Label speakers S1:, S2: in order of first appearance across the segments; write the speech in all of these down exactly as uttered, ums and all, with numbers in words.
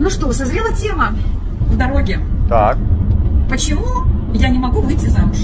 S1: Ну что, созрела тема в дороге.
S2: Так.
S1: Почему я не могу выйти замуж?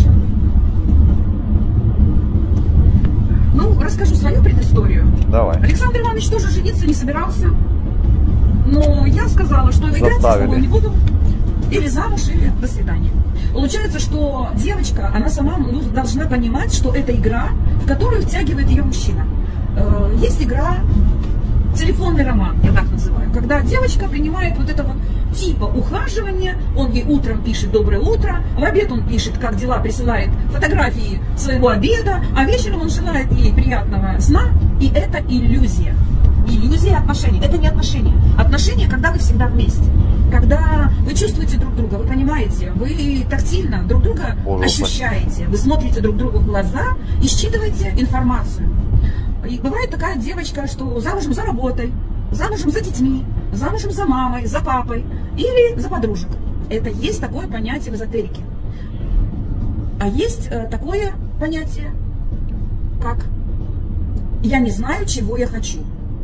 S1: Ну, расскажу свою предысторию.
S2: Давай.
S1: Александр Иванович тоже жениться не собирался. Но я сказала, что играть я с тобой не буду. Или замуж, или до свидания. Получается, что девочка, она сама ну, должна понимать, что это игра, в которую втягивает ее мужчина. Э, есть игра телефонный роман, я так называю. Когда девочка принимает вот это вот типа ухаживания, он ей утром пишет «доброе утро», в обед он пишет «как дела», присылает фотографии своего обеда, а вечером он желает ей приятного сна, и это иллюзия. Иллюзия отношений. Это не отношения. Отношения, когда вы всегда вместе. Когда вы чувствуете друг друга, вы понимаете, вы тактильно друг друга Боже, ощущаете, вы смотрите друг другу в глаза и считываете информацию. И бывает такая девочка, что замужем за работой, замужем за детьми, замужем за мамой, за папой или за подружек. Это есть такое понятие в эзотерике. А есть э, такое понятие, как «я не знаю, чего я хочу».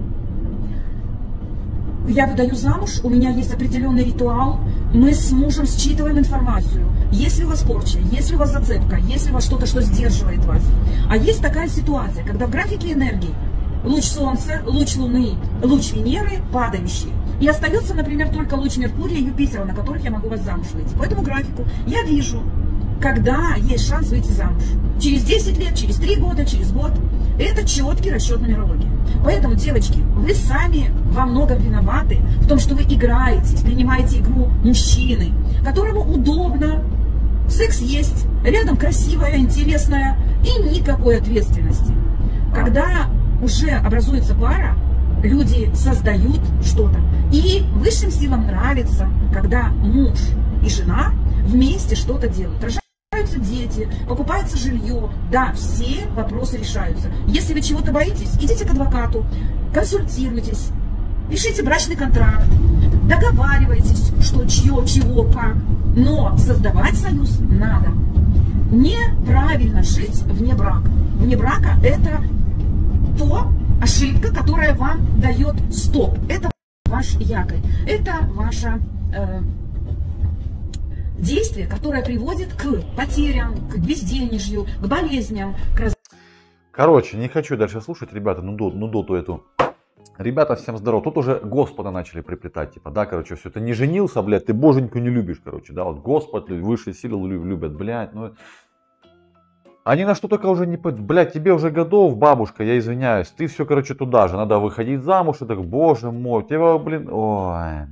S1: Я выдаю замуж, у меня есть определенный ритуал, мы с мужем считываем информацию. Если у вас порча, если у вас зацепка, если у вас что-то, что сдерживает вас. А есть такая ситуация, когда в графике энергии луч Солнца, луч Луны, луч Венеры падающие. И остается, например, только луч Меркурия и Юпитера, на которых я могу вас замуж выйти. По этому графику я вижу, когда есть шанс выйти замуж. Через десять лет, через три года, через год. Это четкий расчет нумерологии. Поэтому, девочки, вы сами во многом виноваты в том, что вы играете, принимаете игру мужчины, которому удобно, секс есть, рядом красивая, интересная и никакой ответственности. Когда уже образуется пара, люди создают что-то. И высшим силам нравится, когда муж и жена вместе что-то делают. Рождаются дети, покупается жилье. Да, все вопросы решаются. Если вы чего-то боитесь, идите к адвокату, консультируйтесь, пишите брачный контракт, договаривайтесь, что чье, чего, как. Но создавать союз надо. Неправильно жить вне брака. Вне брака это то ошибка, которая вам дает стоп. Это ваш якорь. Это ваше э, действие, которое приводит к потерям, к безденежью, к болезням. К раз...
S2: Короче, не хочу дальше слушать, ребята, ну, до, ну доту эту. Ребята, всем здорово. Тут уже Господа начали приплетать, типа, да, короче, все, ты не женился, блядь, ты боженьку не любишь, короче, да, вот Господь, высшие силы любят, блядь, ну... Они на что только уже не... Блядь, тебе уже годов, бабушка, я извиняюсь. Ты все, короче, туда же. Надо выходить замуж. И так, боже мой, тебя, блин... Ой.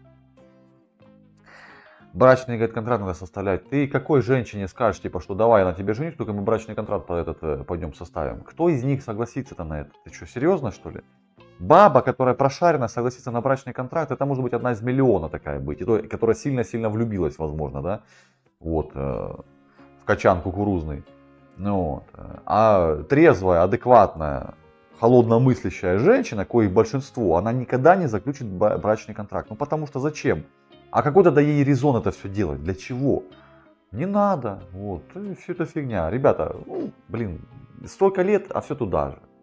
S2: Брачный, говорит, контракт надо составлять. Ты какой женщине скажешь, типа, что давай я на тебе женюсь, только мы брачный контракт по этот, пойдем составим. Кто из них согласится-то на это? Ты что, серьезно, что ли? Баба, которая прошарена, согласится на брачный контракт, это может быть одна из миллиона такая быть. И то, которая сильно-сильно влюбилась, возможно, да? Вот. Э, в качан кукурузный. Ну, вот. А трезвая, адекватная, холодномыслящая женщина, коих большинство, она никогда не заключит брачный контракт. Ну потому что зачем? А какой тогда ей резон это все делать? Для чего? Не надо. Вот. И все это фигня. Ребята, ну, блин, столько лет, а все туда же.